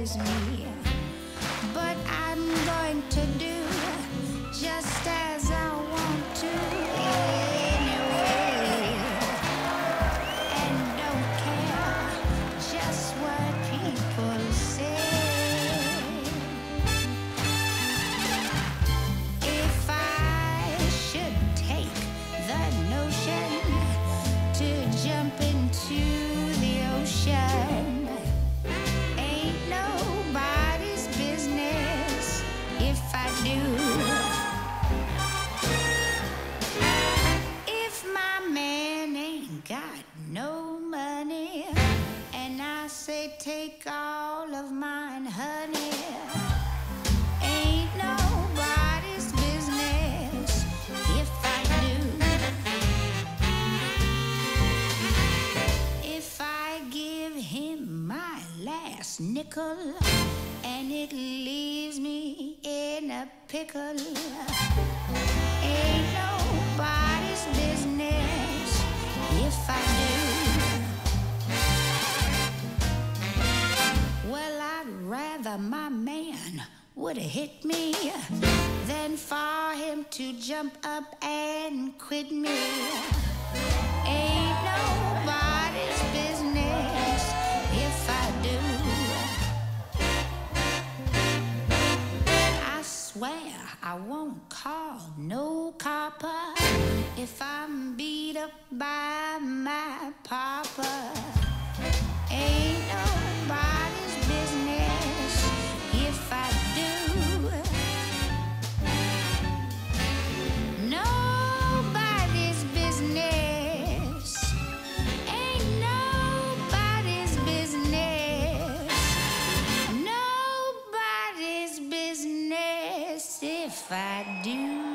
bothers me. But I'm going to do just as I want to anyway. And don't care just what people say. If I should take the notion to jump into the ocean, ain't nobody's business if I do. If my man ain't got no money and I say take all of mine, honey, ain't nobody's business if I do. If I give him my last nickel and it leaves me in a pickle, ain't nobody's business if I do. Well, I'd rather my man would have hit me than for him to jump up and quit me. Ain't nobody's business if I do. I swear I won't call no copper if I'm beat up by my papa. Ain't nobody's business if I do. Nobody's business. Ain't nobody's business. Nobody's business if I do.